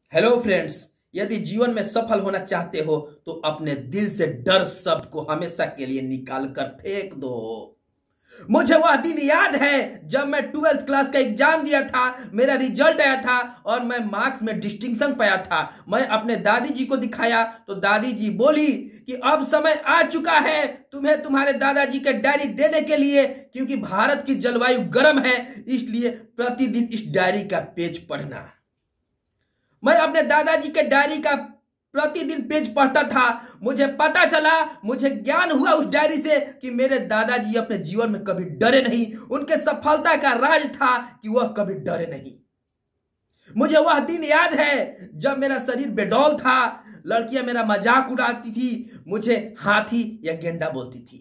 Hello friends, यदि जीवन में सफल होना चाहते हो तो अपने दिल से डर शब्द को हमेशा के लिए निकाल कर फेंक दो। मुझे वह दिन याद है जब मैं 12th क्लास का एग्जाम दिया था, मेरा रिजल्ट आया था और मैं मार्क्स में डिस्टिंक्शन पाया था। मैं अपने दादी जी को दिखाया तो दादी जी बोली कि अब समय आ चुका है तुम्हें तुम्हारे दादाजी के डायरी देने के लिए, क्योंकि भारत की जलवायु गर्म है, इसलिए प्रतिदिन इस डायरी का पेज पढ़ना। मैं अपने दादाजी के डायरी का प्रतिदिन पेज पढ़ता था। मुझे पता चला, मुझे ज्ञान हुआ उस डायरी से कि मेरे दादाजी अपने जीवन में कभी डरे नहीं। उनके सफलता का राज था कि वह कभी डरे नहीं। मुझे वह दिन याद है जब मेरा शरीर बेडौल था, लड़कियां मेरा मजाक उड़ाती थी, मुझे हाथी या गेंडा बोलती थी।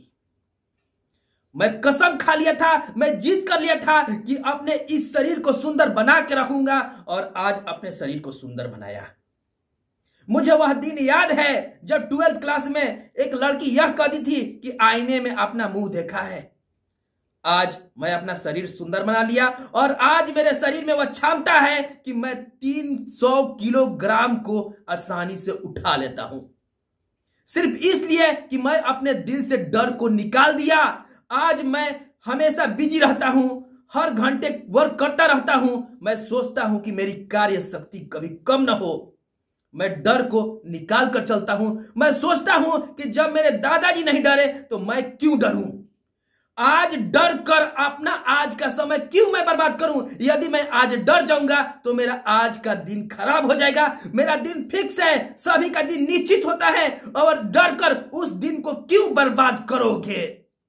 मैं कसम खा लिया था, मैं जीत कर लिया था कि अपने इस शरीर को सुंदर बना के रखूंगा, और आज अपने शरीर को सुंदर बनाया। मुझे वह दिन याद है जब 12th क्लास में एक लड़की यह कहती थी कि आईने में अपना मुंह देखा है। आज मैं अपना शरीर सुंदर बना लिया और आज मेरे शरीर में वह क्षमता है कि मैं 300 किलोग्राम को आसानी से उठा लेता हूं, सिर्फ इसलिए कि मैं अपने दिल से डर को निकाल दिया। आज मैं हमेशा बिजी रहता हूं, हर घंटे वर्क करता रहता हूं। मैं सोचता हूं कि मेरी कार्य शक्ति कभी कम ना हो। मैं डर को निकाल कर चलता हूं। मैं सोचता हूं कि जब मेरे दादाजी नहीं डरे तो मैं क्यों डरूं। आज डर कर अपना आज का समय क्यों मैं बर्बाद करूं। यदि मैं आज डर जाऊंगा तो मेरा आज का दिन खराब हो जाएगा। मेरा दिन फिक्स है, सभी का दिन निश्चित होता है, और डर कर उस दिन को क्यों बर्बाद करोगे।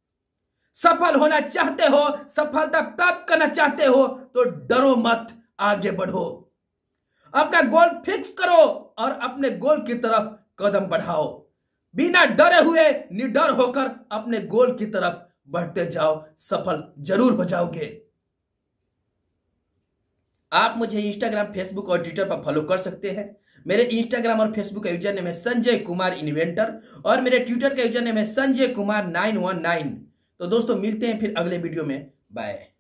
सफल होना चाहते हो, सफलता प्राप्त करना चाहते हो तो डरो मत, आगे बढ़ो। अपना गोल फिक्स करो और अपने गोल की तरफ कदम बढ़ाओ। बिना डरे हुए निडर होकर अपने गोल की तरफ बढ़ते जाओ, सफल जरूर हो जाओगे। आप मुझे इंस्टाग्राम, फेसबुक और ट्विटर पर फॉलो कर सकते हैं। मेरे इंस्टाग्राम और फेसबुक का यूजर नेम है संजय कुमार इन्वेंटर, और मेरे ट्विटर का यूजर नेम है संजय कुमार 919। तो दोस्तों, मिलते हैं फिर अगले वीडियो में। बाय।